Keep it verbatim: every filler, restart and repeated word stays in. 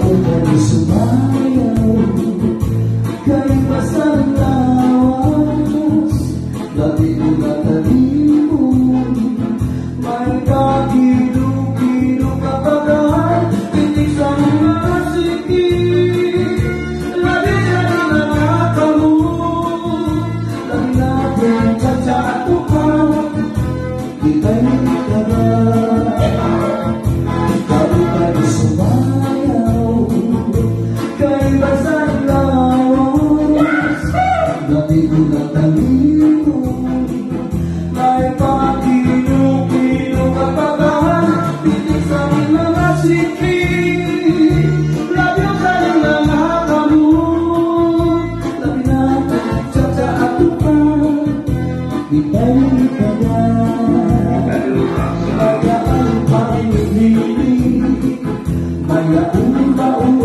kami sumayaw, kay basang lawas, dati ko natalipon, may kakilo-kilo kapagahan, titig sa mga sikip, lagi siya na nakakamu, lagi natin tsatsato ka, ika'y nagkaba. Kami kami sumayaw, kay basang lawas, dati ko natalipon, may pakilo-kilo kapagahan, titig sa mga sikip, labyo ka ng nakakamu, labi natin tsatsato ka, ika'y nagkaba. Magaan pang-ibig, mayaong baon